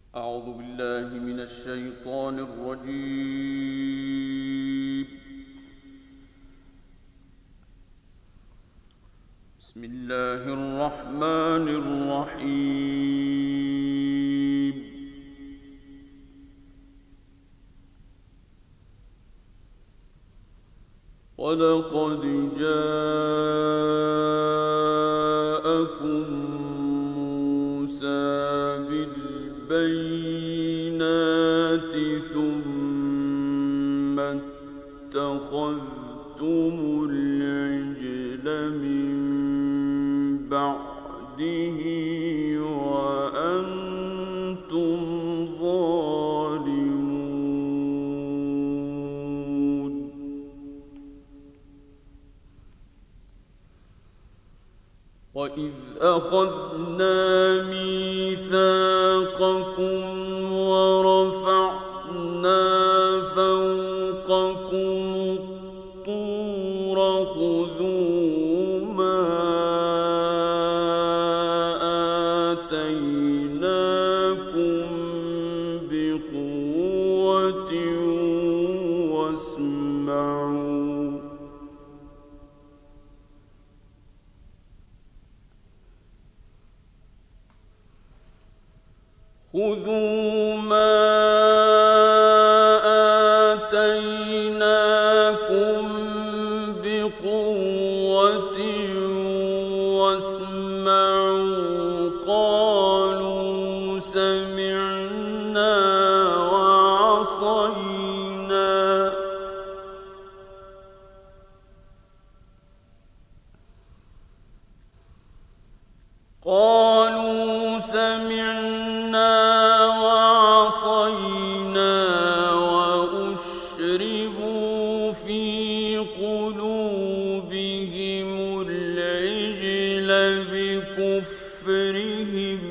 أعوذ بالله من الشيطان الرجيم. بسم الله الرحمن الرحيم. ولقد جاءكم موسى بالبينات ثم اتخذتم العجل من بعده وأنتم ظالمون. وإذ أخذنا ميثاقكم ورفعنا فوقكم الطور خذوا ما آتيناكم بقوة واسمعوا. خذوا ما آتيناكم بقوة واسمعوا. قالوا سمعنا وعصينا. قالوا سمعنا وعصينا وأشربوا في قلوبهم العجل بكفرهم.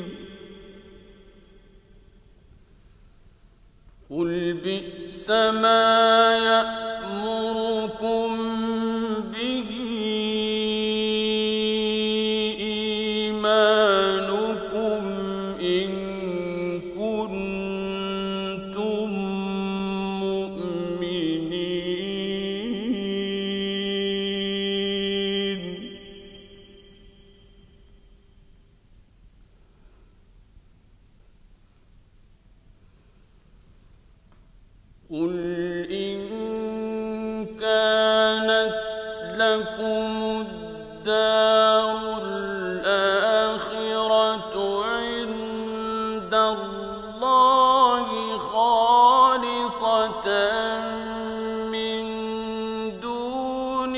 قل بئس ما يأمركم به إيمانكم إن كنتم مؤمنين. قل إن كانت لكم الدار الآخرة عند الله خالصة من دون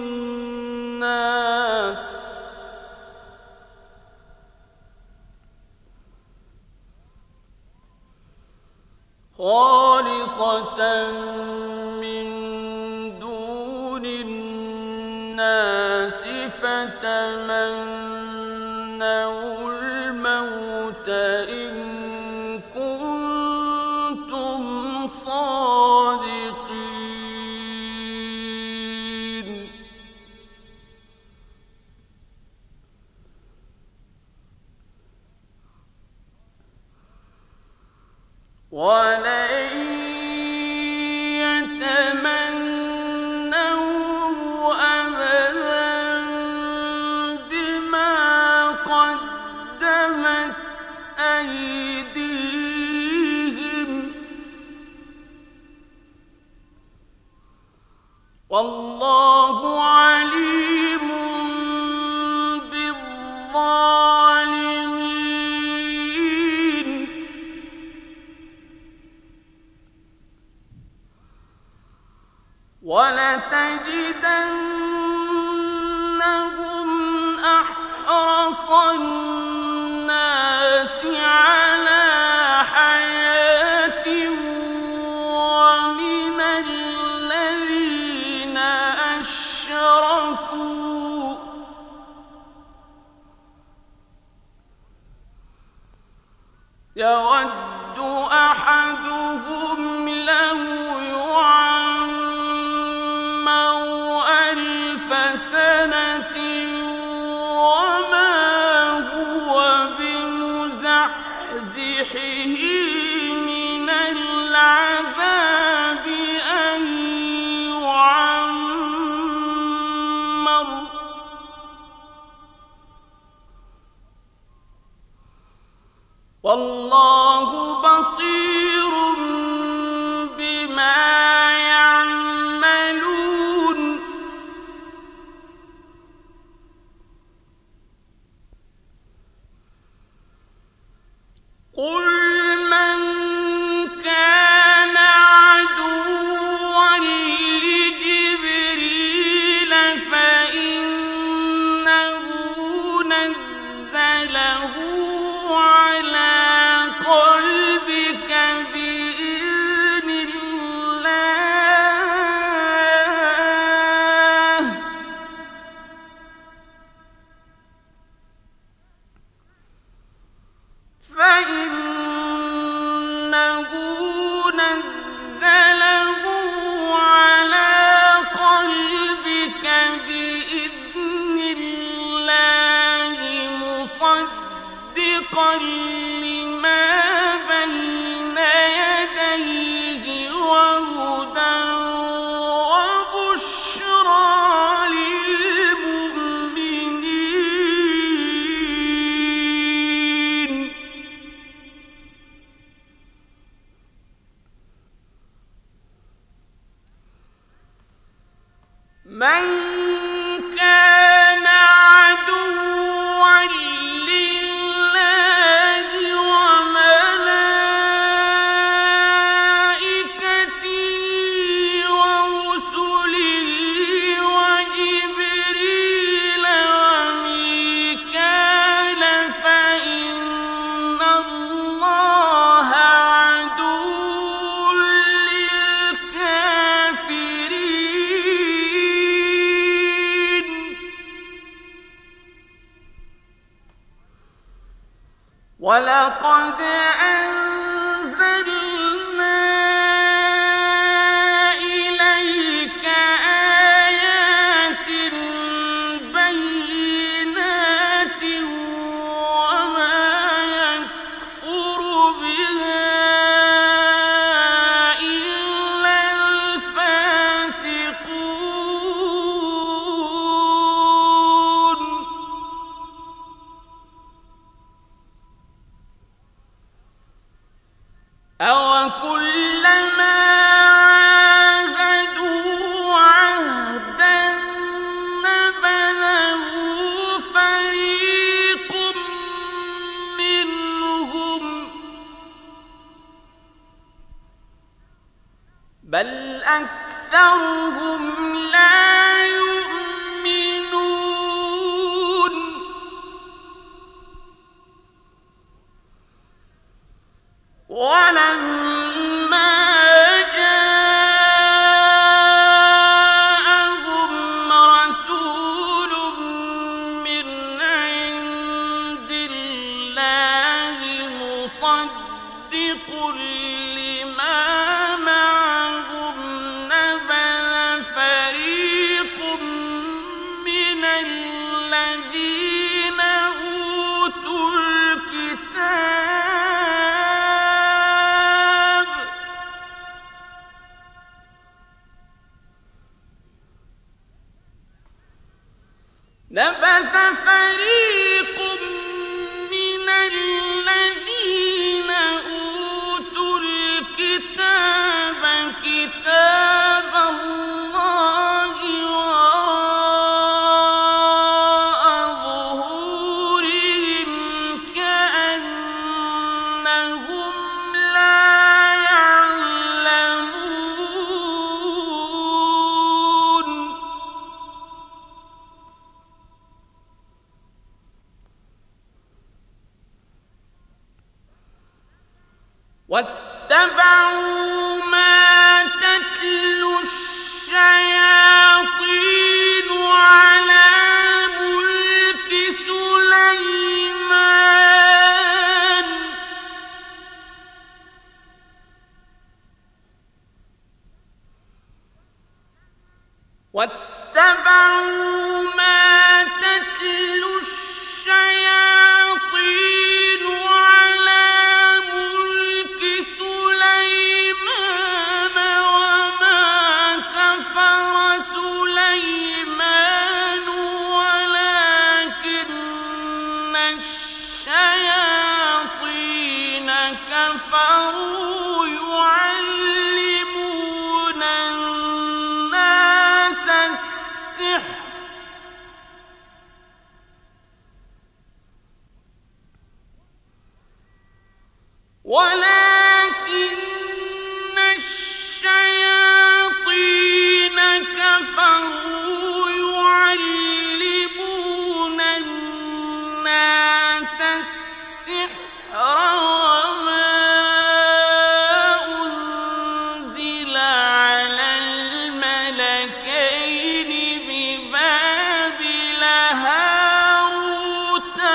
الناس فتمنوا الموت إن كنتم صادقين. ولن يتمنوا أبدا بما قدمت أيديهم والله عليم بالظالمين. ولتجدنهم أحرص الناس على حياة ومن الذين أشركوا يود أحدهم لو يعمر 1000 سنة وما هو بمزحزحه تزحزحه من العذاب أن يعمر والله بصير بما يعملون قل من كان عدوا لجبريل فإنه نزله على قلبك بإذن الله فإنه نزله على قلبك بإذن الله مصدقا لما بين يديه وهدى وبشرى للمؤمنين من كان عدوا لله وملائكته ورسله وجبريل وميكال فإن الله عدو للكافرين ولقد أنزلنا إليك آيات بينات وما يكفر بها إلا الفاسقون أوكلما عاهدوا عهدا نبذه فريق منهم بل أكثرهم لا يؤمنون ولما جاءهم رسول من عند الله مصدق لما معهم نبذ فريق من الذين أوتوا الكتاب نبذ فريق من الذين أوتوا الكتاب كتاب الله وراء ظهورهم كأنهم لا يعلمون واتبعوا ما تتلو الشياطين على ملك سليمان واتبعوا ما تتلو الشياطين على كفروا يعلمون الناس السحر ولكن الشياطين كفروا يعلمون الناس السحر وما أنزل على الملكين ببابل هاروت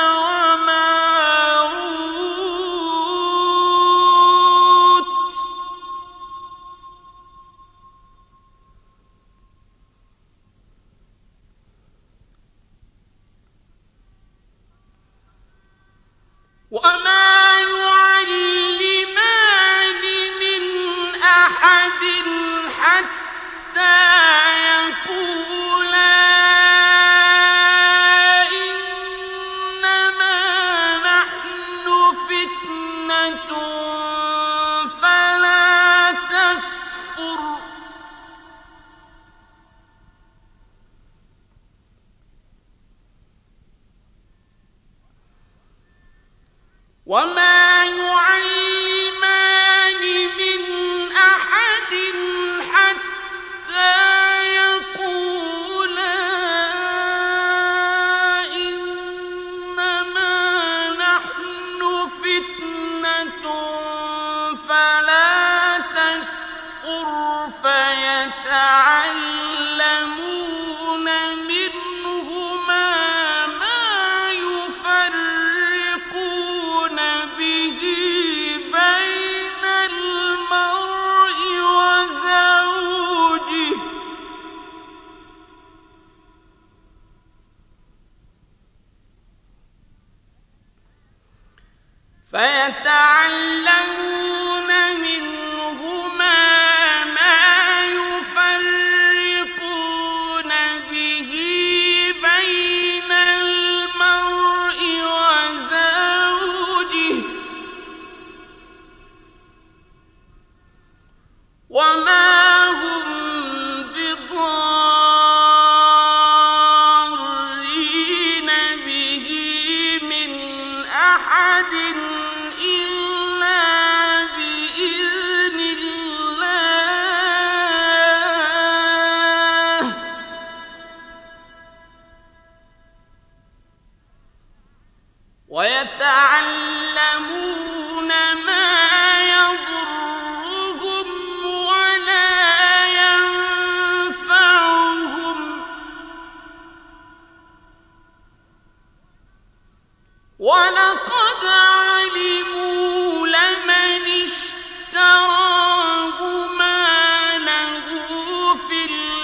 وماروت وما يعلمان من أحد حتى يقولا إنما نحن فتنة فلا تكفر وما يعلمان من أحد حتى يقولا إنما نحن فتنة فلا تكفر فيتعلمون منهما ما يفرقون به بين المرء وزوجه فيتعلمون منهما ما يفرقون به بين المرء وزوجه وما هم بضارين به من أحد إلا بإذن الله ويتعلمون ما يضرهم ولا ينفعهم ولقد علموا لمن اشتراه ما له في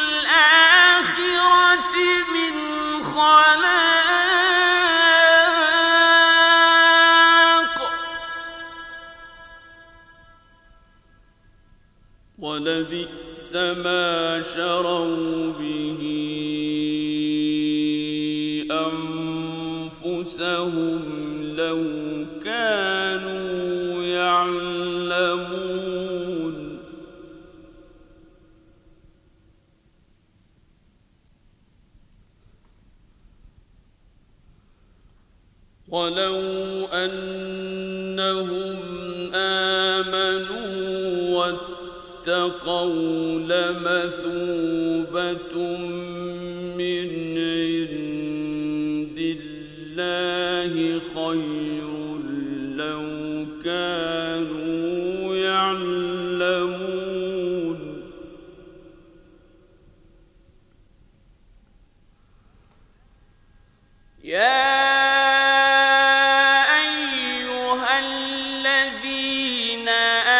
الآخرة من خلاق ولبئس ما شروا به أنفسهم لو كانوا يعلمون ولو أنهم آمنوا واتقوا لمثوبة من عند الله خير لو كانوا يعلمون يا أيها الذين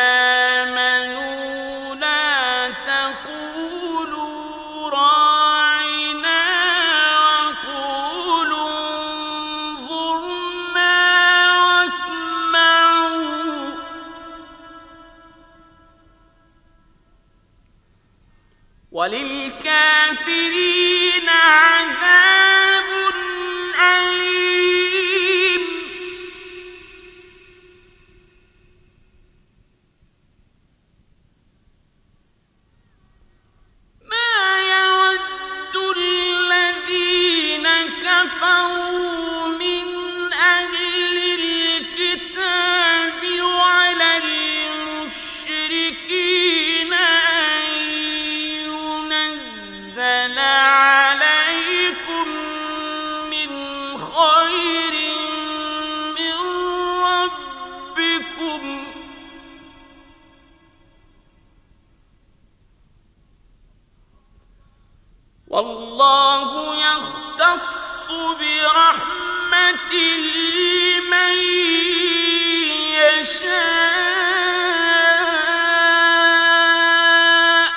آمنوا لا تقولوا راعنا وقولوا انظرنا واسمعوا وللكافرين عذاب أليم. والله يختص برحمته من يشاء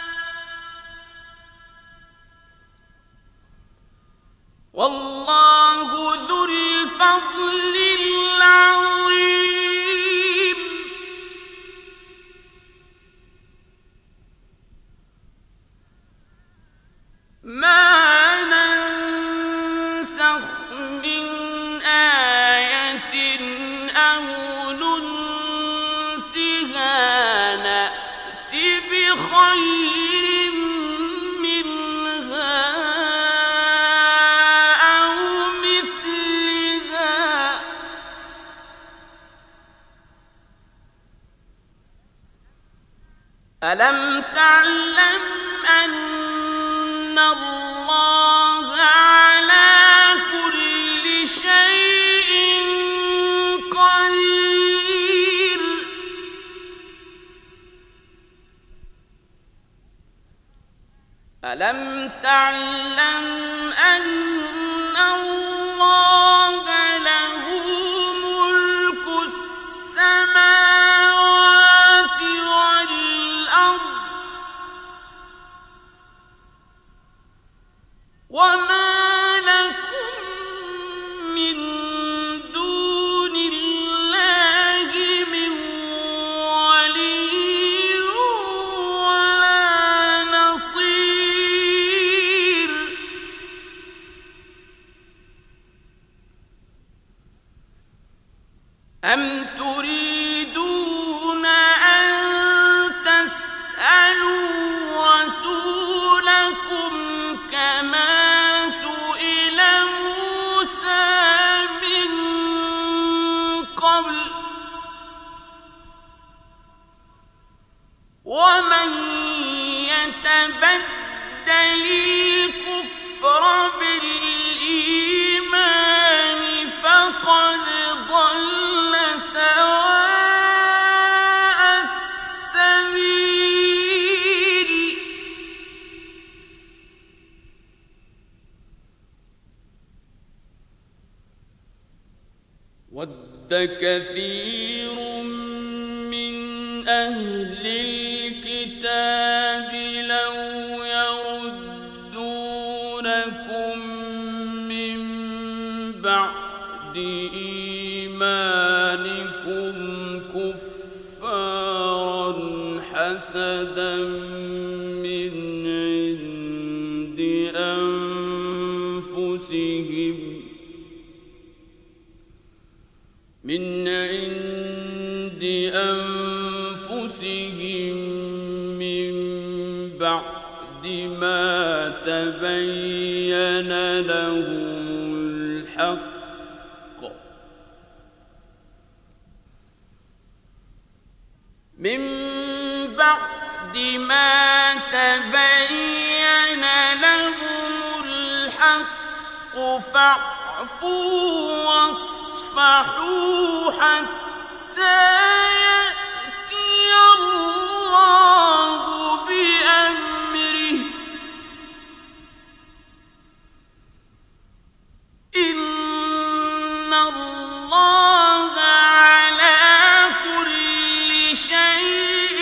والله ذو الفضل العظيم ما ننسخ من آية أو ننسها نأت بخير منها أو مثلها ألم تعلم أن الله على كل شيء قدير ألم تعلم أن الله له ملك السماوات والأرض وما لكم من دون الله من ولي ولا نصير أم تريدون أن تسألوا رسولكم كما سئل موسى من قبل ومن يتبدل الكفر بالإيمان فقد ضل سواء السبيل ود كثير من أهل الكتاب لو يردونكم من بعد إيمانكم كفارا حسدا من عند أنفسهم من بعد ما تبين لهم الحق من بعد ما تبين لهم الحق فاعفوا واصفحوا حتى يأتي الله بأمره إن الله على كل شيء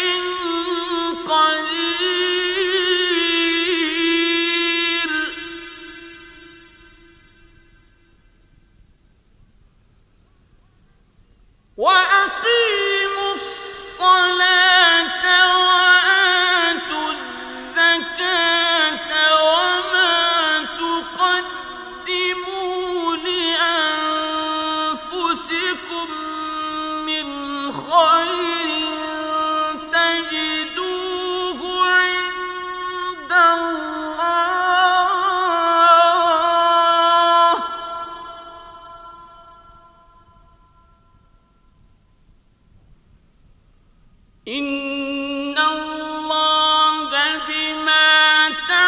قدير وأقيموا الصلاة وآتوا الزكاة وما تقدموا لأنفسكم من خير تجدوه عند الله إن الله بما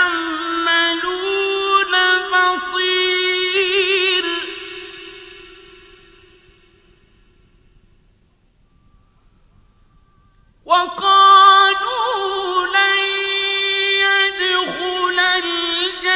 تعملون بصير وقالوا لن يدخل الجنة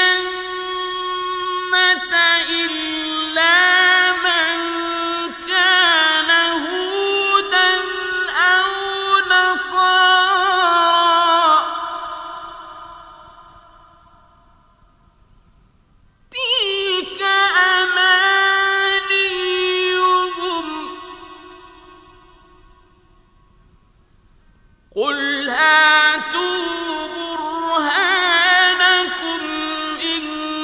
قل هاتوا برهانكم إن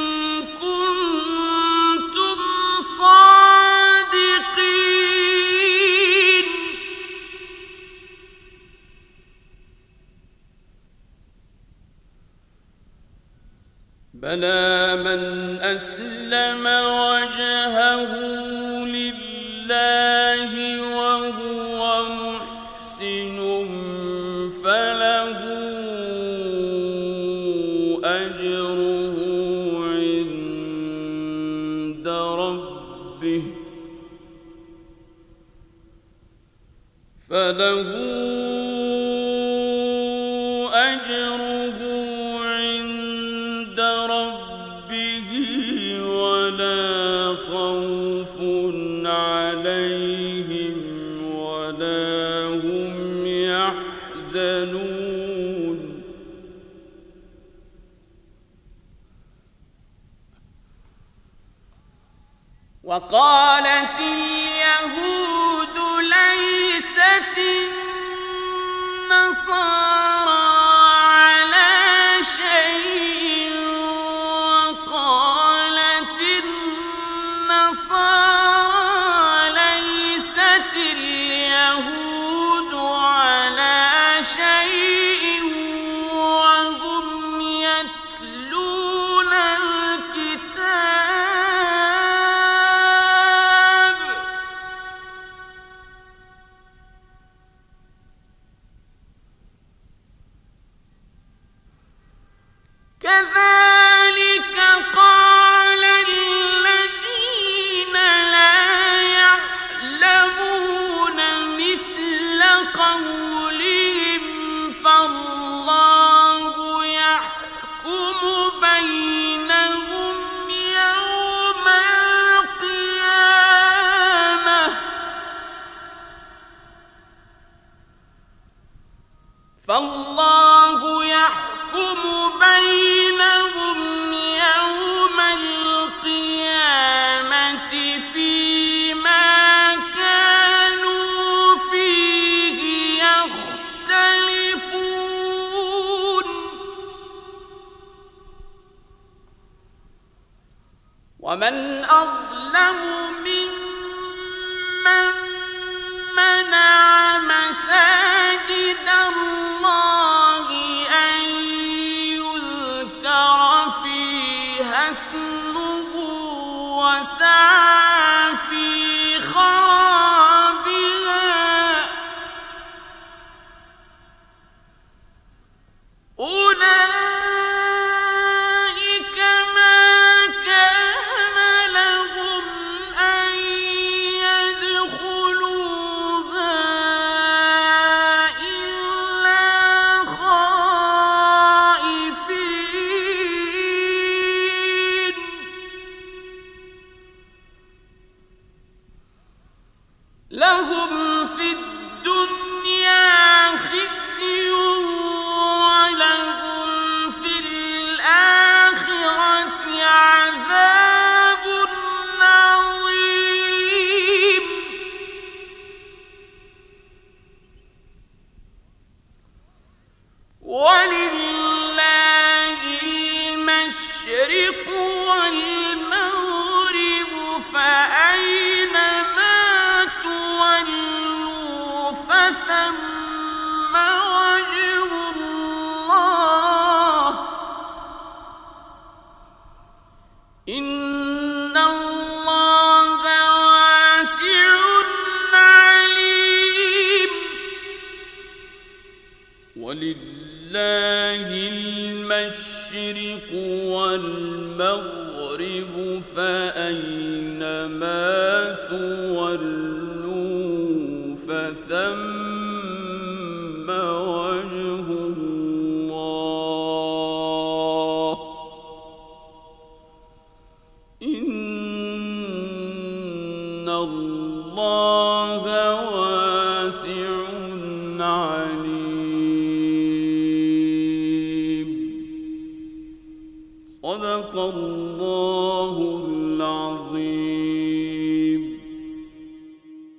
كنتم صادقين بلى من أسلم وجهه لله وهو محسن فله أجره عند ربه ولا خوف عليهم ولا هم يحزنون وقالت اليهود ليست النصارى على شيء وقالت النصارى ليست اليهود على شيء وهم يتلون الكتاب كذلك قال الذين لا يعلمون مثل قولهم فالله يحكم بينهم يوم القيامة فيما كانوا فيه يختلفون ومن أظلم ممن منع مساجد الله أن يذكر فيها اسمه وسعى في خرابها أولئك ما كان لهم أن يدخلوها إلا خائفين لهم في الدنيا خزي ولهم في الآخرة عذاب عظيم ولله المشرق والمغرب فأينما تولوا فثم وجه الله إن الله واسع عليم ولله المشرق والمغرب فأينما تولوا فثم وجه الله إن الله واسع عليم صدق الله العظيم.